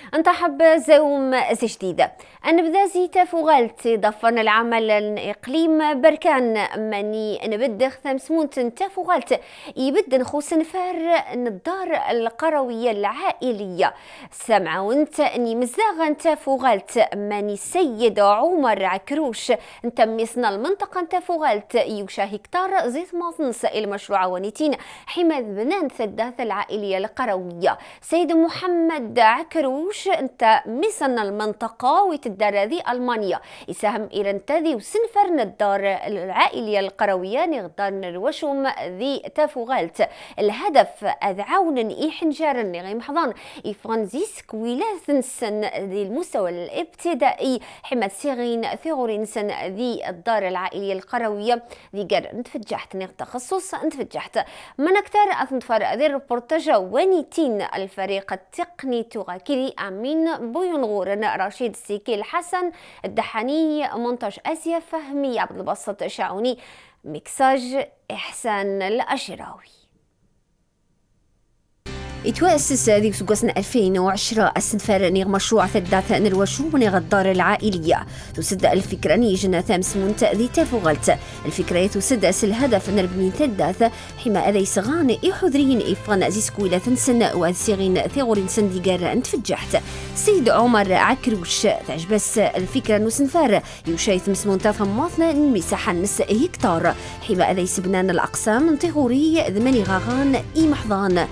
انتحب زوم جديدة أنا زي تفوغلت ضفن العمل الإقليم بركان ماني نبدخ ثمسمون تفوغلت يبد نخوص نفار الدار القروية العائلية سمعة وانت اني مزاغا تفوغلت ماني سيد عمر عكروش انت ميسنا المنطقة تفوغلت يوشا هكتار زيت ماطنس المشروع ونيتين حماية بنان ثداث العائلية القروية سيد محمد عكروش انت ميسنا المنطقة ويتدار ذي ألمانيا يساهم إلى انتذي وسنفرن الدار العائلية القروية نغدار نروشهم ذي تفوغلت الهدف أذعون إيحنجار غيم حضان إفرانزيسك ولاثن سن ذي المستوى الابتدائي حمد سيغين ثغورين سن ذي الدار العائلية القروية ذي قر نتفجحت تخصص نتفجحت من أكثر أثنفر ذي الربورتاج ونيتين الفريق التقني تغاكري أمين بوينغورن رشيد سيكي الحسن الدحاني مونتاج آسيا فهمي عبد الباسط شعوني مكساج إحسان الأشراوي. يتوأسس ذي سقوسنا 2010 السنفر نيغ مشروع ثداث نروشو نيغ الدار العائلية تسد الفكرة نيجنا ثامس منتأذي تفوغلت الفكرة تسد الهدف نربني ثداث حما أذي صغان إحذرين إفغان زيسكويلة ثنسن وأذسيغين ثغورين سنديقار انتفجحت سيد عمر عكروش تعجبس الفكرة نسنفار يوشايث مسمونتا ثماثنا مساحة نس هكتار حما أذي سبنان الأقسام انتغوري ذمني غاغان محضان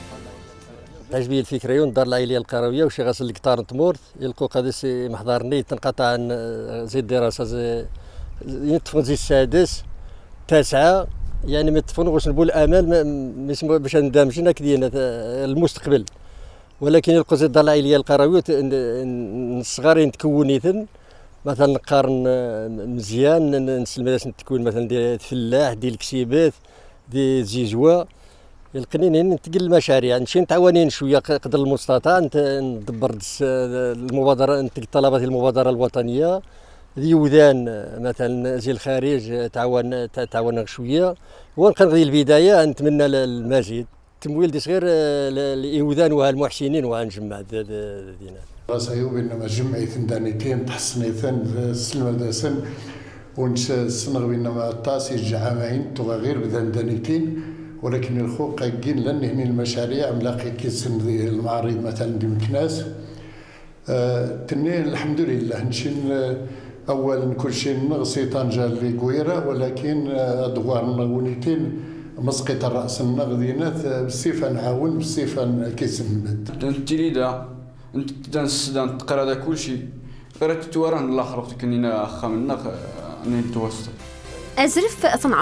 تعجبني الفكره يون الدار العائليه القرويه وشي غاسل الكتار تمورت يلقوا قادس محضرني تنقطع عن زي الدراسه زي يتفون زي السادس تاسعه يعني ما تفونوش نقول امال باش ندمجنا كدينا المستقبل ولكن يلقوا زي الدار العائليه القرويه الصغارين تكونيثن مثلا نقارن مزيان نسلم تكون مثلا ديال الفلاح ديال الكسيبات ديال الزيزوا القنينين نتقل المشاريع نمشي نتعاونين شويه قدر المستطاع ندبر المبادره نتقل طلبات المبادره الوطنيه اليوذان مثلا زي الخارج تعاون شويه ونقضي البدايه نتمنى المزيد التمويل دي صغير اليوذان والمحسنين وغنجمع دينا راسيو بينما جمعيتين دانيتين تحسنيتين السلمه داسن ونسنغ بينما الطاسي الجعامين تغير بدان دانيتين ولكن الخو قايقين لان هني المشاريع ملاقي كيسن المعارض مثلا دي مكناس تني الحمد لله نشين اولا كل شيء نغسي طنجه اللي كويره ولكن ادوار نغونيتين مسقط الراس النغذينات بالصفه نعاون بالصفه كيسن بد الجريده انت دان تقرا هذا كل شيء قرات توارن الاخر وقت كنينا خمنا نتوسط أزرف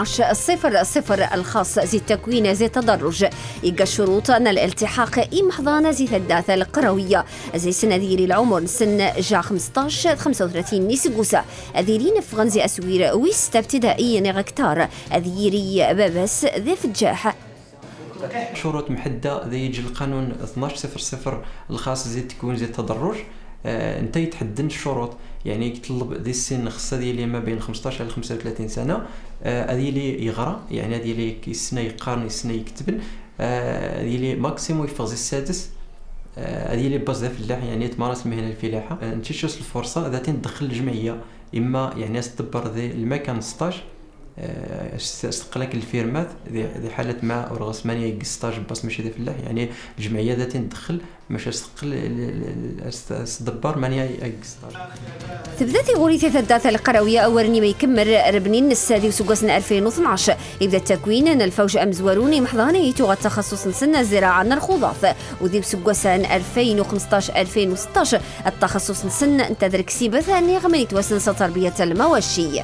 12/00 الخاص زي التكوين زي التدرج يقى شروط أن الالتحاق محضانة زي ثلاثة القروية زي سنذير العمر سن جا 15-35 نسقوسة أذيرين فغن زي أسوير ويست ابتدائي نغكتار أذيري بابس ذي فجاح شروط محددة ذي يجي القانون 12/00 الخاص زي التكوين زي التدرج انت يتحدد الشروط يعني يطلب ذي السن خاصه ديالي ما بين 15 إلى 35 سنه هذه اللي يغرى يعني هذه اللي السنه يقارن السنه يكتبن هذه اللي ماكسيموم يفوز السادس هذه اللي باز فلاح يعني تمارس المهنه الفلاحه انت شوف الفرصه ذاتي تدخل الجمعيه اما يعني تدبر ذي المكان 16 استقلك الفيرمات ذي حالة ما ورغس ماني يقستاج باس ماشي ذي فلاح يعني الجمعية ذاتي ندخل ماشي استدبر ماني يقستاج تبدأ غوريثي ثلاثة القروية أورني ما يكمل ربنين السادي وسقوسنا 2012 يبدأ التكوين أن الفوج أمزوروني محضاني توغى التخصص نسنا الزراعة الخضاف وذي بسقوسان 2015-2016 التخصص نسن انتظر كسيبة ثانية غمني توسن تربية المواشي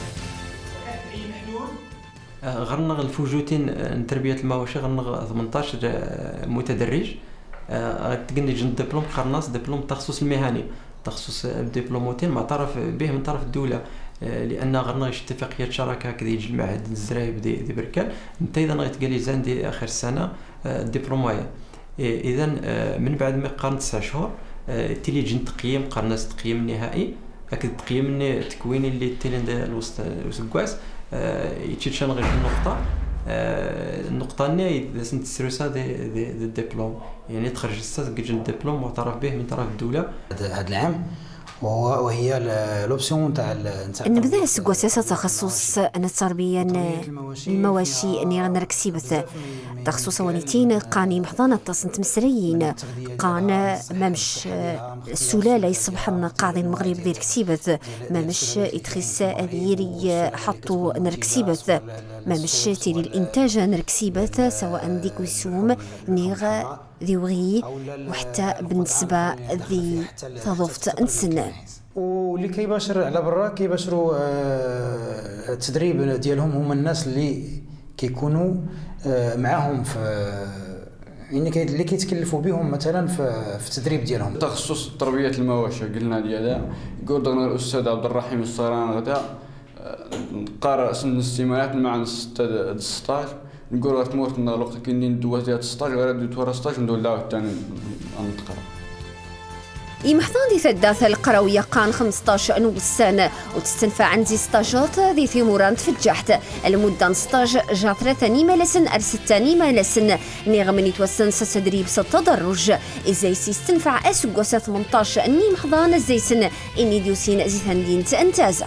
غرنغ الفوجوتين تربية المواشي غرنغ 18 متدرج تقني جن دبلوم قرناص دبلوم تخصص المهني تخصص دبلوموتين معترف به من طرف الدولة لأن غرنغ اتفاقية شراكة كذا يجي المعهد الزراعي بدي بركان انت إذا غيتقالي زاندي آخر السنة الدبلوماية إذا من بعد ما قارن 9 شهور تيلي جن تقييم قرناص تقييم نهائي أكيد تقييم تكوين اللي تيلي الوسط وسكواس يتشان غير النقطة النقطة الثانية لازم تسروسا دي ديبلوم، يعني تخرج تسجل ديبلوم معترف به من طرف الدولة هذا العام، وهي لوبسيون تاع نبدا سكواساسة تخصص التربية المواشي اني غنركسي بث تخصص ونيتين قاني محضانة تصنت مسريين قان مامش السلالة يصبحن قاضي المغرب ديال كسيبث مامش يتخس أذيري حطو نركسيبث مامش تيري الإنتاج نركسيبث سواء ديك ويسوم نيغ ذي وحتى بالنسبة ذي تضفت نسن واللي كيباشر على برا كيباشروا التدريب ديالهم هما الناس اللي كيكونوا معاهم في يعني اللي كيتكلفوا بهم مثلا في التدريب ديالهم. تخصص تربيه المواشي قلنا ديالها يقول دغنا الاستاذ عبد الرحيم الصران غدا قرر سن الاستمارات مع 16 نقول تموت الوقت كاينين دوات ديال 16 غير دوات 16 ندول لا ثاني نتقرا محضان دي ثلاثة القروية قان 15 نوسان وتستنفع عندي ستاجات ذي ثموران تفجحت المدة 16 جا 3 نيمة لسن 6 نيمة لسن نيغمن يتوسن ستدريب ستدرج إزاي سيستنفع أسوقوسة 18 نيم حضان إزاي سن إني ديوسين زيثان دين تأنتازا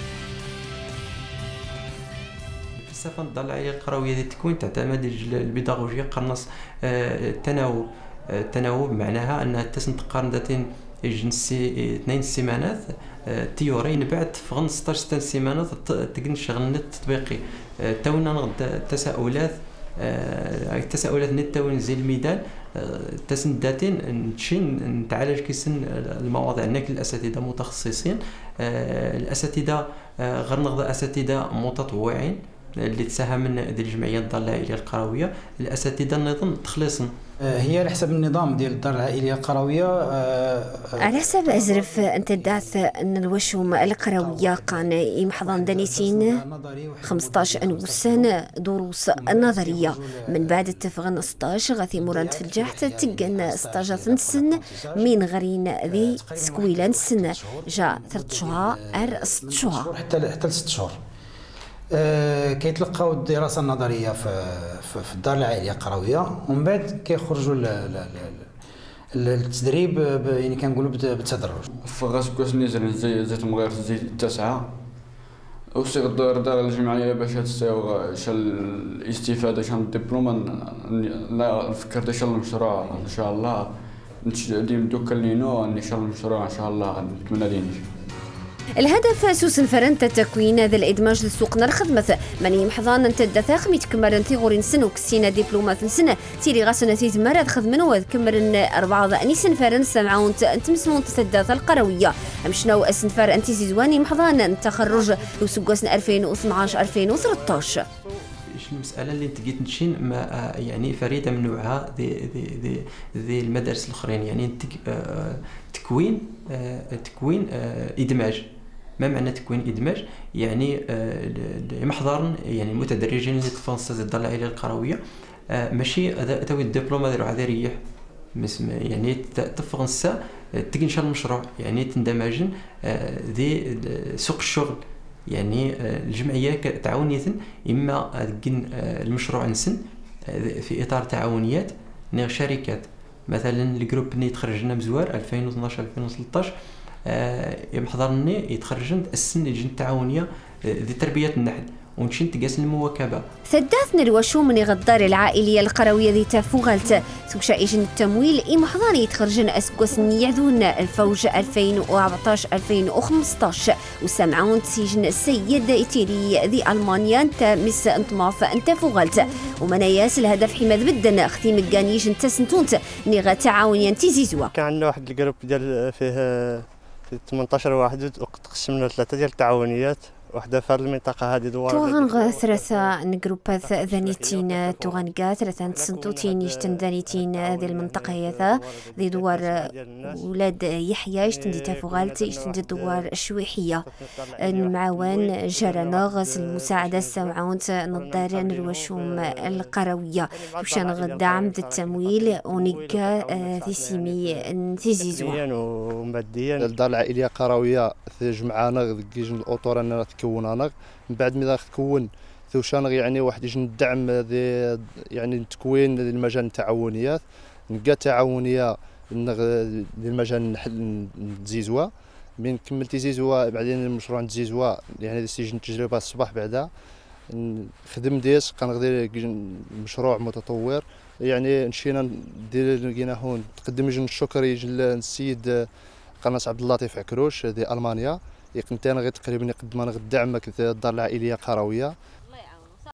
الفلسفة الضلعية القروية دي تكون تعتمد البيداغوجية قرنص التناوب معناها أنها تسن تقارن جنسي 2 سيمانات تيوري بعد فغن 16 سيمانات تقن شغل التطبيقي تونا نغد التساؤلات نتاون زي الميدان تسن داتين نتشين نتعالج كيسن المواضيع هناك الاساتذه متخصصين الاساتذه غير نغد اساتذه متطوعين اللي تساهم من الجمعيه الدار العائليه القرويه الاساتذه نظن تخلصن هي على حسب النظام ديال الدار العائليه القرويه على حسب ازرف انت داث ان الوشوم القرويه كان يمحضن دانيتين 15 نوسان دروس النظريه من بعد التفغن 16 غاثي مورانت في الجحت تقن 16 سن من غرين ذي سكويلان سن جا 3 شهور 6 شهور حتى 6 شهور كيتلقاو الدراسه النظريه في الدار العائليه القرويه ومن بعد كيخرجوا التدريب يعني كنقولوا بالتدرج. فغاس كوس نيزل زي مغير زي 9 وسي غدار دار الجمعيه باش تساو شال الاستفاده شال الدبلوم لا نفكر داش المشروع ان شاء الله ديم دوكا لينو ان شاء الله المشروع ان شاء الله نتمنى ديني. الهدف سوس فرنت تكوين هذا الادماج للسوق الخدمه ماني محضان انت دثاخ ميتكمرن تيغورين سنو كسينا دبلومات سنه تيري غاسنا تيزمر خدمن وكمرن 4 نيسن فرن سمعون تمسمون تسدات القرويه مشناو اسنفر انت زيزواني محضان تخرج وسقوسن 2012 2013 المساله اللي انت جيت نشين ما يعني فريده من نوعها ذي المدارس الاخرين يعني تكوين ادماج. ما معنى تكوين ادماج؟ يعني محضر يعني المتدرجين اللي تفانس الدار العائليه القرويه ماشي توي الدبلوم هذا على ريح يعني تفغنسا تكنشر المشروع يعني تندمجن ذي سوق الشغل يعني الجمعيه تعاونيه اما المشروع نسن في اطار تعاونيات نير شركات مثلا الجروب اللي تخرجنا مزوار 2012 2013 يحضرني يتخرجن السن الجن التعاونيه ذي تربيه النحل ونشين تقاس المواكبه ثداثنا الوشو من غدار العائليه القرويه ذي تفوغلت سوشا ايجن التمويل محضاني يتخرجن اسكوس يعذون الفوج 2014 2015 وسمعون تسيجن السيد ايتيري ذي المانيا انت مس انطماف انت فوغلت ومناياس الهدف حماد بدن اختي مكانيج انت سنتونت نيغا تعاونيا تيزيزوا كان عندنا واحد الجروب ديال فيه 18 واحد وقسمنا 3 ديال التعاونيات وحده في المنطقه هذه دوار توغن ثلاثه نجروبات ذانيتين توغنقا ثلاثه سنتوتين يشتن ذانيتين هذه المنطقه هذا ذي دوار ولاد يحيى يشتن دي تفوغالت يشتن دي دوار الشويحيه المعاون جرنا المساعده السمعون نضار الوشوم القرويه وشان غدعم التمويل ونيكا في سيمي تيزيزو وماديا الدار العائليه القرويه جمعانا كيجن الاطور اننا تكونانا من بعد ما تكون ثوشان يعني واحد يجي الدعم يعني تكوين المجال التعاونيات نلقى تعاونيه للمجال زيزوا من كملتي زيزوا بعدين المشروع عند زيزوا يعني سيجن تجربه الصباح بعدا خدم ديس كنغدي مشروع متطور يعني مشينا ندير لقينا هون تقدم الشكر يجي للسيد قناص عبد اللطيف عكروش دي المانيا يقنتنا غير تقريبا يقدم لنا الدعم الدار العائليه قرويه